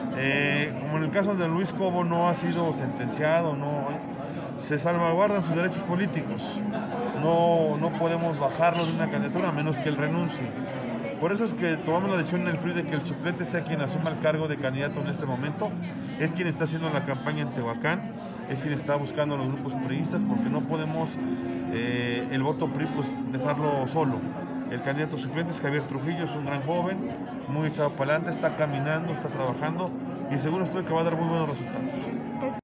Como en el caso de Luis Cobo no ha sido sentenciado, se salvaguardan sus derechos políticos. No podemos bajarlo de una candidatura a menos que él renuncie. Por eso es que tomamos la decisión en el PRI de que el suplente sea quien asuma el cargo de candidato en este momento. Es quien está haciendo la campaña en Tehuacán, es quien está buscando a los grupos priistas, porque no podemos el voto PRI pues dejarlo solo. El candidato suplente es Javier Trujillo, es un gran joven, muy echado para adelante, está caminando, está trabajando y seguro estoy que va a dar muy buenos resultados.